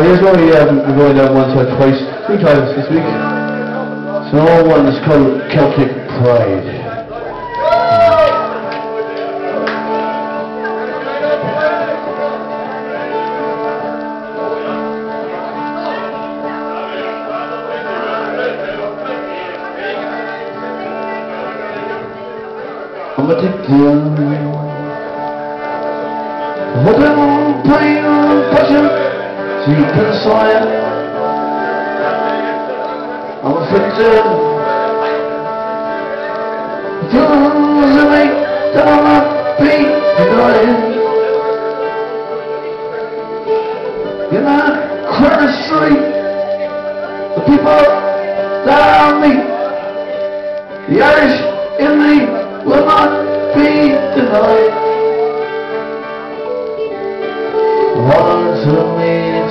here's one we're going down once or twice, 3 times this week. It's an old one, it's called Celtic Pride. I'm addicted. What I'm playing on passion, deep inside. I'm afflicted. Feelings of me that I'll not be denied. In that corner street, the people that I meet, the Irish in me will not be denied. Want to meet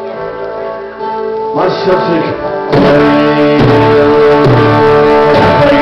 my Celtic Pride.